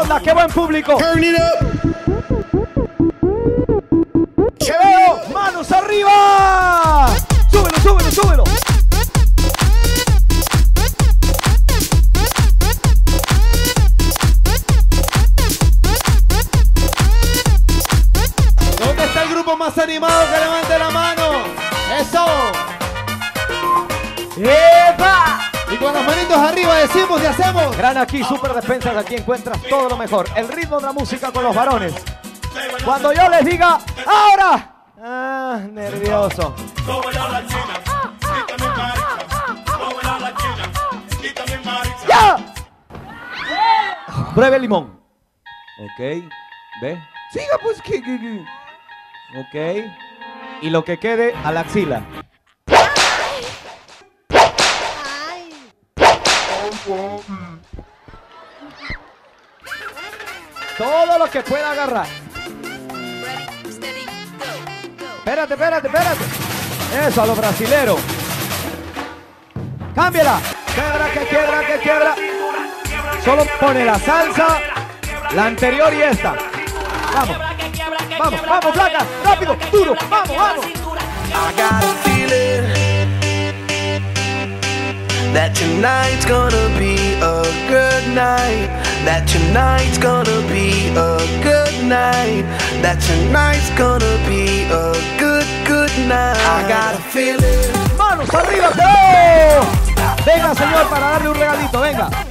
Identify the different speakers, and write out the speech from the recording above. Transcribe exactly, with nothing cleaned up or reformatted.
Speaker 1: onda, qué buen público.
Speaker 2: Turn it up.
Speaker 1: ¡Te veo! ¡Manos arriba! ¡Súbelo, súbelo, súbelo!
Speaker 3: ¿Dónde está el grupo más animado que levante la mano? ¡Eso!
Speaker 1: ¡Epa!
Speaker 3: Y con las manitos arriba decimos y hacemos.
Speaker 1: Gran aquí, Super Despensas, aquí encuentras todo lo mejor. El ritmo de la música con los varones. Cuando yo les diga, ¡ahora! Ah, nervioso. ¡Ya! Pruebe el limón. Ok, ve. Siga pues. que- que- que. Ok. Y lo que quede a la axila. Todo lo que pueda agarrar. Espérate, espérate, espérate. Eso, a los brasileros. Cámbiala. Quiebra, que quiebra, que quiebra. Solo pone la salsa, la anterior y esta. Vamos. Vamos, vamos, flaca. Rápido, duro. Vamos, vamos.
Speaker 4: I got a feeling that tonight's gonna be a good night. That tonight's gonna be a good night. That tonight's gonna be a good, good night. I got a feeling.
Speaker 1: Manos arriba. ¡Oh! Venga, señor, para darle un regalito. Venga.